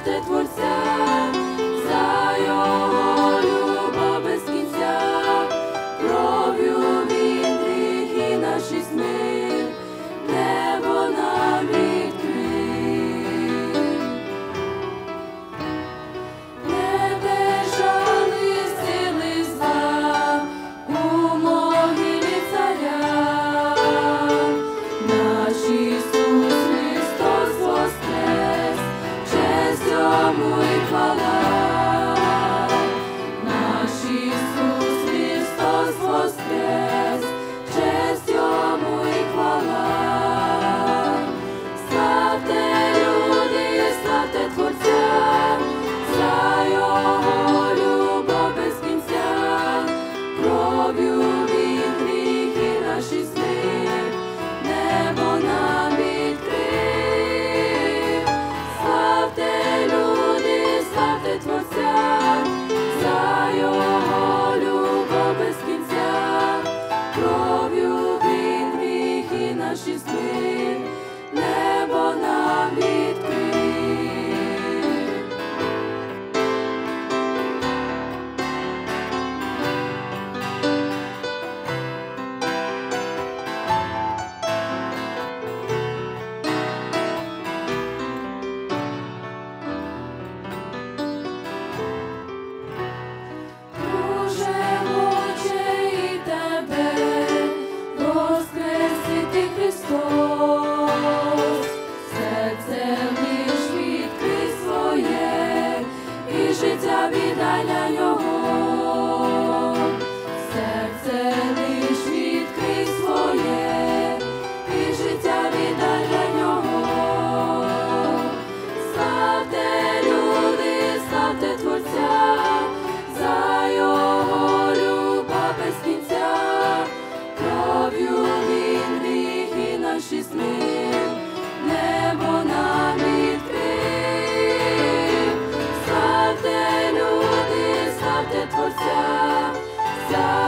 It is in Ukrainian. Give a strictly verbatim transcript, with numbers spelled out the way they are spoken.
славте Творця, за Його любов без кінця, кров'ю Він гріхи наші змив, небо нам відкрив. Не держали сили зла у могилі царя, наш Ісус Христос воскрес, честь Йому і хвала. Наш Ісус Христос воскрес, честь Йому і хвала. Славте, люди, славте Творця, за Його любов без кінця, кров'ю Він гріхи наші змив, небо нам відкрив. Славте, люди, славте Творця, за Його любов без кінця, кров'ю Він гріхи наші змив, небо нам відкрив. Дуже хоче і тебе воскресити Христос, серце лиш відкрий своє, і життя віддай для Нього. Серце лиш відкрий своє, і життя віддай для Нього. Славте, люди, славте Творця, за Його любов без кінця, кров'ю Він гріхи наші змив, небо нам відкрив. Славте, люди, славте Творця, за